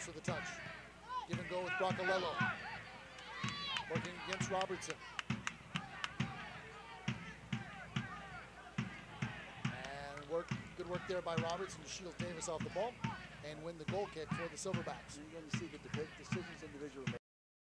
Pass with a touch. Give and go with Broccolello. Working against Robertson. And good work there by Robertson to shield Davis off the ball and win the goal kick for the Silverbacks. You're going to see the decisions individually make.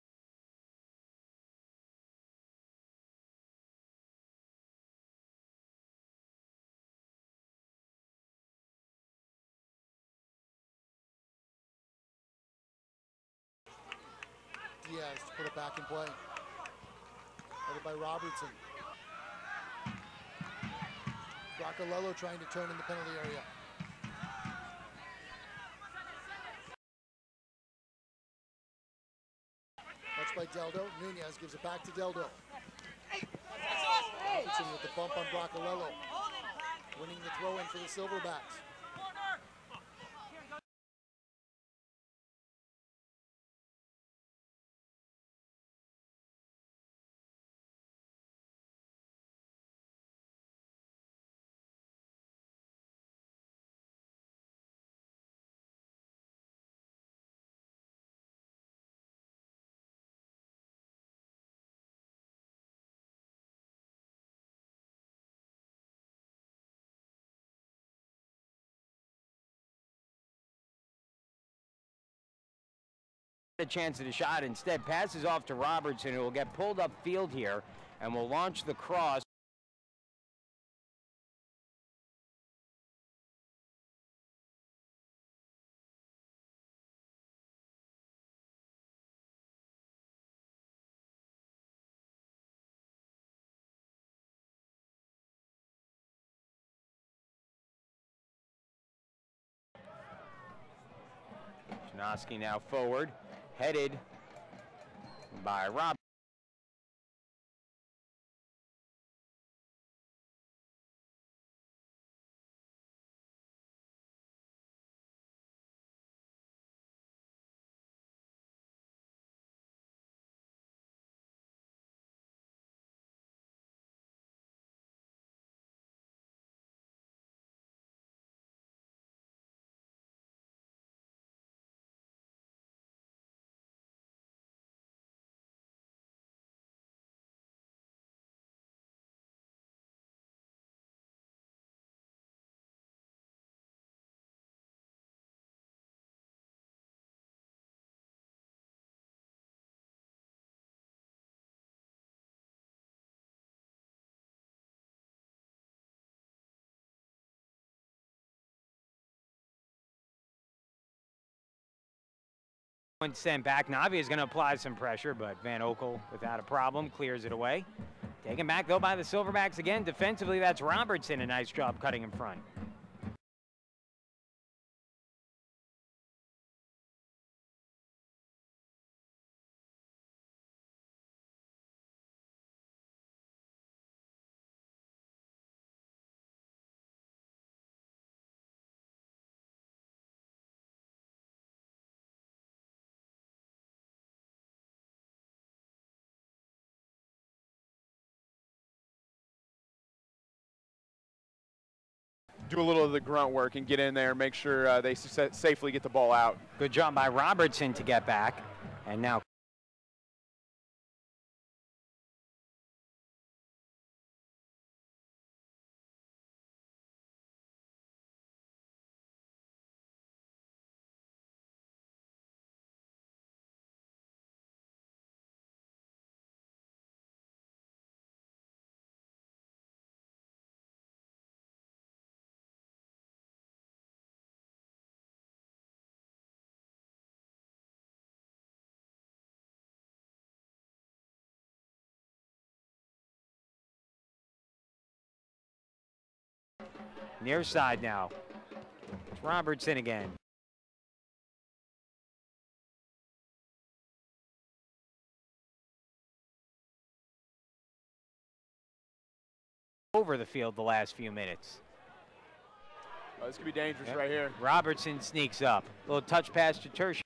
Diaz to put it back in play. Headed by Robertson. Broccolello trying to turn in the penalty area. Touch by Deldo. Nunez gives it back to Deldo. Robertson with the bump on Broccolello. Winning the throw in for the Silverbacks. A chance at a shot, instead passes off to Robertson, who will get pulled upfield here and will launch the cross. Janoski now forward, headed by Rob. Sent back. Navia is going to apply some pressure, but Van Oekel, without a problem, clears it away. Taken back, though, by the Silverbacks again. Defensively, that's Robertson. A nice job cutting in front. Do a little of the grunt work and get in there, make sure they safely get the ball out. Good job by Robertson to get back, and now near side now. It's Robertson again. Over the field the last few minutes. Oh, this could be dangerous right here. Robertson sneaks up. Little touch pass to Tertiary.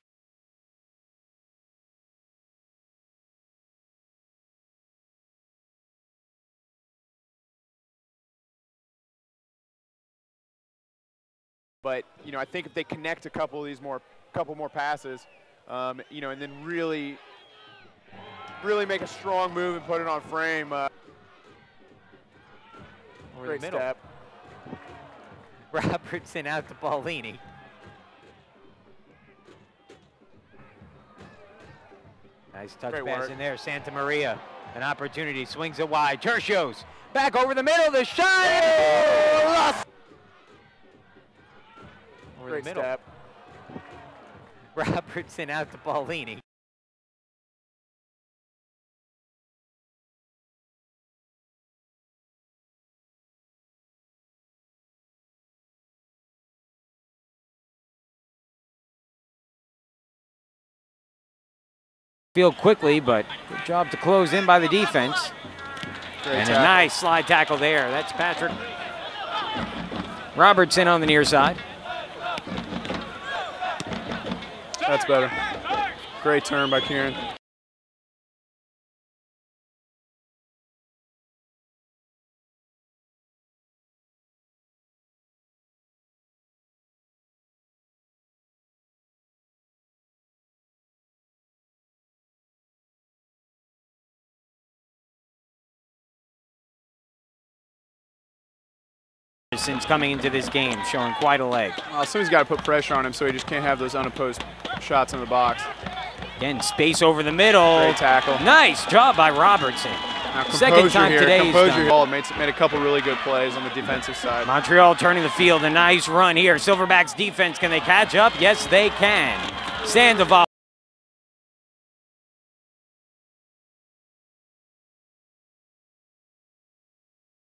But, you know, I think if they connect a couple of these more couple more passes, you know, and then really make a strong move and put it on frame. Over Great the middle. step. Robertson out to Paulini. Nice touch Great pass work. in there. Santa Maria, an opportunity, swings it wide. Tercios back over the middle. The shot. Oh! Over Great the middle. step. Robertson out to Paulini. Field quickly, but good job to close in by the defense. Great And tackle. a nice slide tackle there. That's Patrick Robertson on the near side. That's better. Great turn by Kieran. Since coming into this game, showing quite a leg. Well, somebody's got to put pressure on him so he just can't have those unopposed shots in the box. Again, space over the middle. Great tackle. Nice job by Robertson. Now, Second time today he's composure done. here. Made a couple really good plays on the defensive side. Montreal turning the field. A nice run here. Silverbacks defense, can they catch up? Yes, they can. Sandoval.